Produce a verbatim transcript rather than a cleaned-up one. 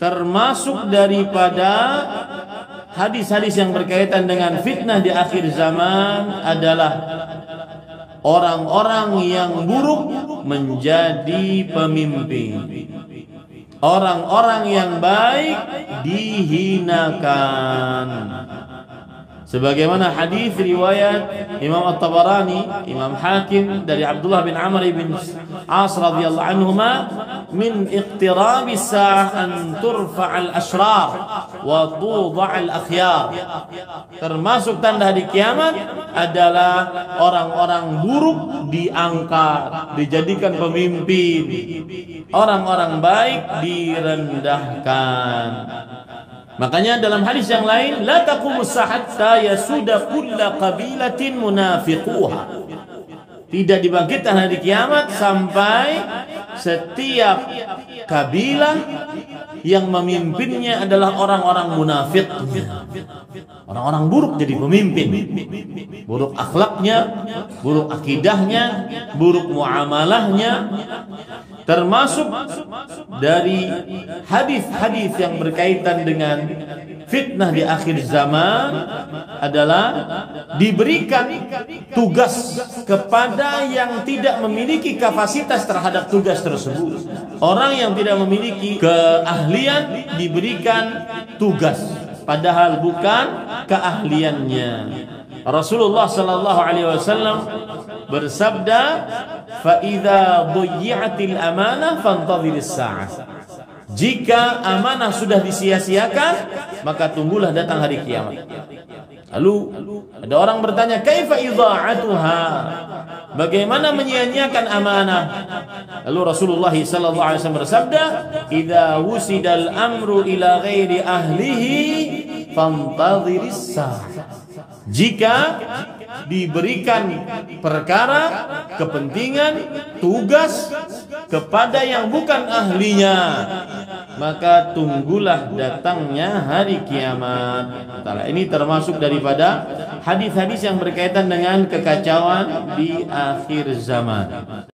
termasuk daripada hadis-hadis yang berkaitan dengan fitnah di akhir zaman adalah orang-orang yang buruk menjadi pemimpin, orang-orang yang baik dihinakan. Sebagaimana hadis riwayat Imam At-Tabarani, Imam Hakim dari Abdullah bin Amr bin As radhiyallahu anhuma, min iqtirabi sa'ah an turfa'al ashrar wa tudha'al akhyar. Termasuk tanda hari kiamat adalah orang-orang buruk diangkat, dijadikan pemimpin, orang-orang baik direndahkan. Makanya dalam hadis yang lain, la taqumus hatta yasuda kullu qabilatin munafiquha. Tidak dibangkitkan hari kiamat sampai setiap kabilah yang memimpinnya adalah orang-orang munafik, orang-orang buruk jadi pemimpin, buruk akhlaknya, buruk akidahnya, buruk muamalahnya. Termasuk dari hadis-hadis yang berkaitan dengan fitnah di akhir zaman adalah diberikan tugas kepada yang tidak memiliki kapasitas terhadap tugas tersebut. Orang yang tidak memiliki keahlian diberikan tugas, padahal bukan keahliannya. Rasulullah sallallahu alaihi wasallam bersabda, fa idza dhuyyi'atil amanah fantadhiris sa'ah. Jika amanah sudah disia-siakan, maka tunggulah datang hari kiamat. Lalu ada orang bertanya, kaifa idha'atuha? Bagaimana menyia-nyiakan amanah? Lalu Rasulullah sallallahu alaihi wasallam bersabda, idza wusidal amru ila ghairi ahlihi fantadhiris sa'ah. Jika diberikan perkara, kepentingan, tugas kepada yang bukan ahlinya, maka tunggulah datangnya hari kiamat. Ini termasuk daripada hadis-hadis yang berkaitan dengan kekacauan di akhir zaman.